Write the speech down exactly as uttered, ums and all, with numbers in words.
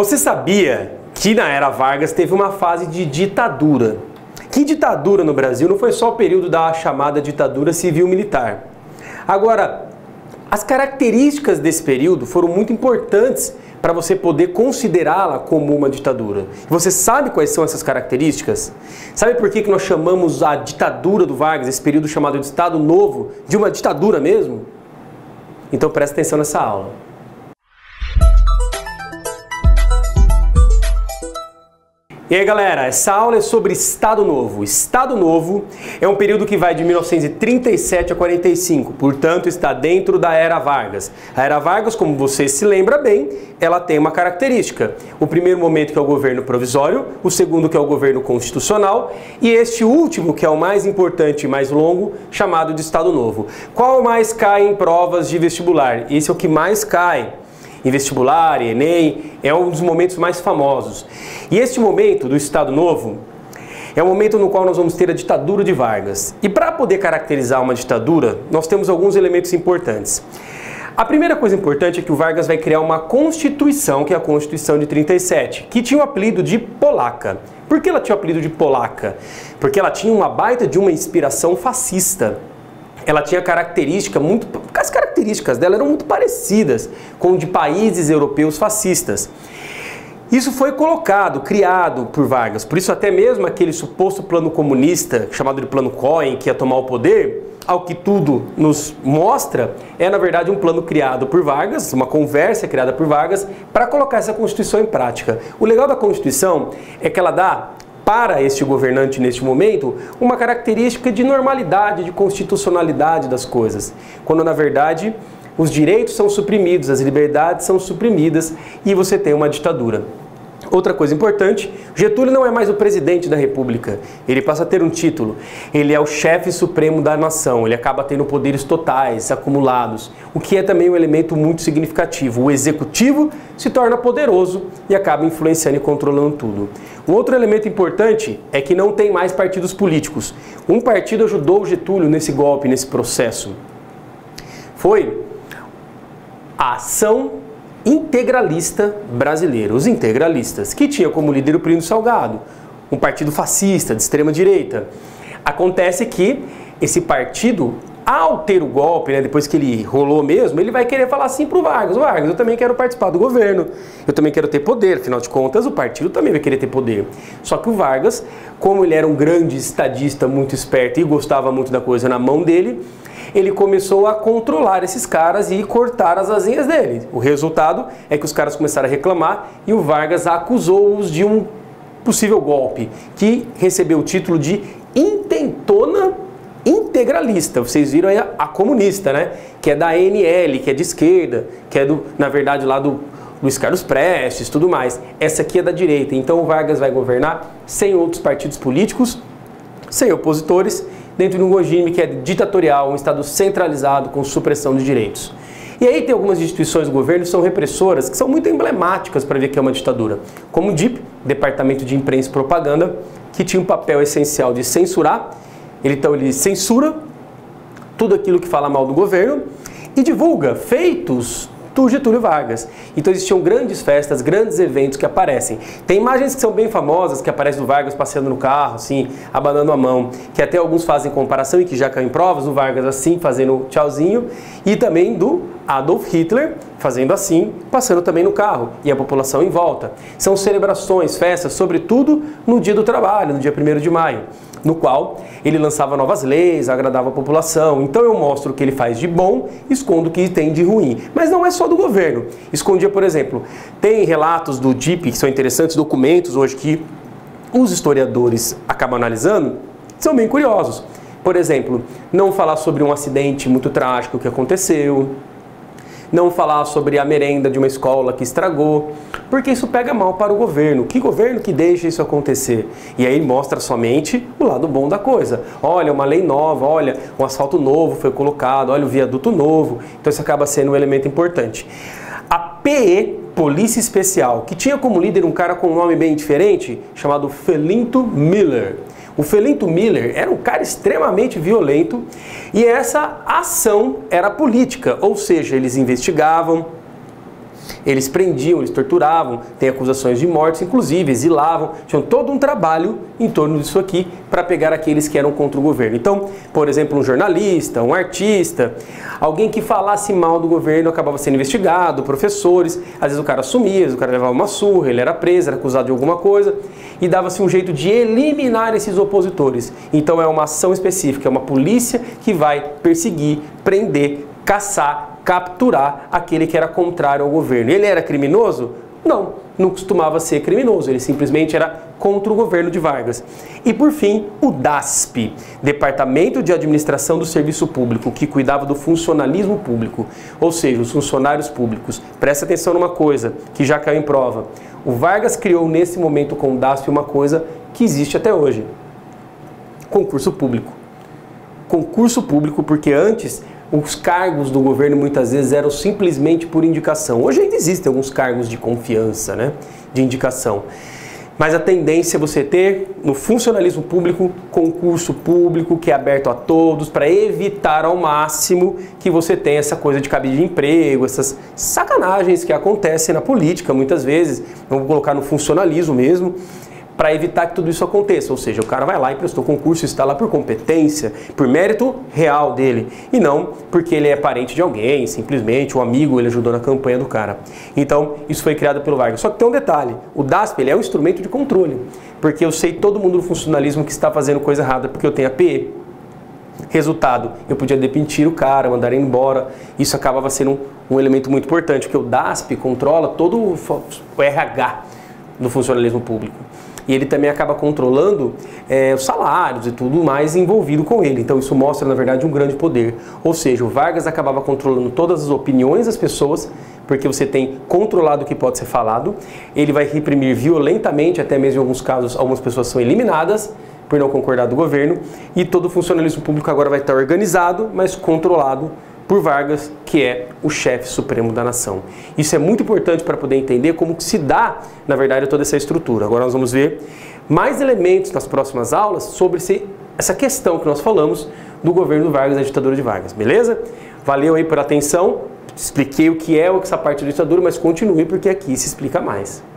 Você sabia que na era Vargas teve uma fase de ditadura? Que ditadura no Brasil não foi só o período da chamada ditadura civil-militar. Agora, as características desse período foram muito importantes para você poder considerá-la como uma ditadura. Você sabe quais são essas características? Sabe por que que nós chamamos a ditadura do Vargas, esse período chamado de Estado Novo, de uma ditadura mesmo? Então presta atenção nessa aula. E aí galera, essa aula é sobre Estado Novo. Estado Novo é um período que vai de mil novecentos e trinta e sete a quarenta e cinco, portanto está dentro da Era Vargas. A Era Vargas, como você se lembra bem, ela tem uma característica. O primeiro momento que é o governo provisório, o segundo que é o governo constitucional e este último, que é o mais importante e mais longo, chamado de Estado Novo. Qual mais cai em provas de vestibular? Esse é o que mais cai. Em vestibular, Enem, é um dos momentos mais famosos. E este momento do Estado Novo é o momento no qual nós vamos ter a ditadura de Vargas. E para poder caracterizar uma ditadura, nós temos alguns elementos importantes. A primeira coisa importante é que o Vargas vai criar uma Constituição, que é a Constituição de trinta e sete, que tinha o apelido de Polaca. Por que ela tinha o apelido de Polaca? Porque ela tinha uma baita de uma inspiração fascista. Ela tinha característica muito, as características dela eram muito parecidas com de países europeus fascistas. Isso foi colocado, criado por Vargas, por isso até mesmo aquele suposto plano comunista, chamado de plano Cohen, que ia tomar o poder, ao que tudo nos mostra, é na verdade um plano criado por Vargas, uma conversa criada por Vargas, para colocar essa Constituição em prática. O legal da Constituição é que ela dá para este governante neste momento uma característica de normalidade, de constitucionalidade das coisas, quando na verdade os direitos são suprimidos, as liberdades são suprimidas e você tem uma ditadura. Outra coisa importante, Getúlio não é mais o presidente da República, ele passa a ter um título, ele é o chefe supremo da nação, ele acaba tendo poderes totais, acumulados, o que é também um elemento muito significativo. O executivo se torna poderoso e acaba influenciando e controlando tudo. Um outro elemento importante é que não tem mais partidos políticos. Um partido ajudou o Getúlio nesse golpe, nesse processo. Foi a Ação Integralista Brasileira, os integralistas, que tinha como líder o Plínio Salgado, um partido fascista, de extrema direita. Acontece que esse partido, ao ter o golpe, né, depois que ele rolou mesmo, ele vai querer falar assim pro Vargas: Vargas, eu também quero participar do governo, eu também quero ter poder, afinal de contas o partido também vai querer ter poder. Só que o Vargas, como ele era um grande estadista muito esperto e gostava muito da coisa na mão dele, ele começou a controlar esses caras e cortar as asinhas dele. O resultado é que os caras começaram a reclamar e o Vargas acusou-os de um possível golpe, que recebeu o título de intentona integralista. Vocês viram aí a, a comunista, né? Que é da A N L, que é de esquerda, que é, do, na verdade, lá do Luiz Carlos Prestes, tudo mais. Essa aqui é da direita. Então o Vargas vai governar sem outros partidos políticos, sem opositores, dentro de um regime que é ditatorial, um Estado centralizado com supressão de direitos. E aí tem algumas instituições do governo que são repressoras, que são muito emblemáticas para ver que é uma ditadura, como o D I P, Departamento de Imprensa e Propaganda, que tinha um papel essencial de censurar. Ele, então ele censura tudo aquilo que fala mal do governo e divulga feitos do Getúlio Vargas. Então existiam grandes festas, grandes eventos que aparecem. Tem imagens que são bem famosas, que aparecem do Vargas passeando no carro, assim, abanando a mão, que até alguns fazem comparação e que já caem em provas, do Vargas assim, fazendo tchauzinho, e também do Adolf Hitler fazendo assim, passando também no carro, e a população em volta. São celebrações, festas, sobretudo no dia do trabalho, no dia primeiro de maio, no qual ele lançava novas leis, agradava a população. Então eu mostro o que ele faz de bom, escondo o que tem de ruim. Mas não é só do governo. Escondia, por exemplo, tem relatos do D I P, que são interessantes, documentos hoje que os historiadores acabam analisando, são bem curiosos. Por exemplo, não falar sobre um acidente muito trágico que aconteceu, não falar sobre a merenda de uma escola que estragou, porque isso pega mal para o governo. Que governo que deixa isso acontecer? E aí mostra somente o lado bom da coisa. Olha, uma lei nova, olha, um asfalto novo foi colocado, olha o viaduto novo. Então isso acaba sendo um elemento importante. A P E, Polícia Especial, que tinha como líder um cara com um nome bem diferente, chamado Felinto Miller. O Felinto Miller era um cara extremamente violento e essa ação era política, ou seja, eles investigavam, Eles prendiam, eles torturavam, tem acusações de mortes, inclusive exilavam, tinham todo um trabalho em torno disso aqui para pegar aqueles que eram contra o governo. Então, por exemplo, um jornalista, um artista, alguém que falasse mal do governo acabava sendo investigado, professores, às vezes o cara sumia, às vezes o cara levava uma surra, ele era preso, era acusado de alguma coisa e dava-se um jeito de eliminar esses opositores. Então é uma ação específica, é uma polícia que vai perseguir, prender, caçar, capturar aquele que era contrário ao governo. Ele era criminoso? Não, não costumava ser criminoso, ele simplesmente era contra o governo de Vargas. E por fim, o DASP, Departamento de Administração do Serviço Público, que cuidava do funcionalismo público, ou seja, os funcionários públicos. Presta atenção numa coisa que já caiu em prova. O Vargas criou nesse momento com o DASP uma coisa que existe até hoje: concurso público. Concurso público porque antes os cargos do governo muitas vezes eram simplesmente por indicação. Hoje ainda existem alguns cargos de confiança, né, de indicação. Mas a tendência é você ter no funcionalismo público concurso público que é aberto a todos para evitar ao máximo que você tenha essa coisa de cabide de emprego, essas sacanagens que acontecem na política muitas vezes. Vamos colocar no funcionalismo mesmo, para evitar que tudo isso aconteça. Ou seja, o cara vai lá e prestou concurso, está lá por competência, por mérito real dele, e não porque ele é parente de alguém, simplesmente, um amigo, ele ajudou na campanha do cara. Então, isso foi criado pelo Vargas. Só que tem um detalhe: o DASP ele é um instrumento de controle, porque eu sei todo mundo do funcionalismo que está fazendo coisa errada, porque eu tenho a P E. Resultado, eu podia demitir o cara, mandar ele embora. Isso acabava sendo um, um elemento muito importante, porque o DASP controla todo o, o R H do funcionalismo público. E ele também acaba controlando é, os salários e tudo mais envolvido com ele. Então isso mostra, na verdade, um grande poder. Ou seja, o Vargas acabava controlando todas as opiniões das pessoas, porque você tem controlado o que pode ser falado. Ele vai reprimir violentamente, até mesmo em alguns casos, algumas pessoas são eliminadas por não concordar do governo. E todo o funcionalismo público agora vai estar organizado, mas controlado por Vargas, que é o chefe supremo da nação. Isso é muito importante para poder entender como que se dá, na verdade, toda essa estrutura. Agora nós vamos ver mais elementos nas próximas aulas sobre esse, essa questão que nós falamos do governo Vargas, da ditadura de Vargas, beleza? Valeu aí por atenção, expliquei o que é essa parte da ditadura, mas continue porque aqui se explica mais.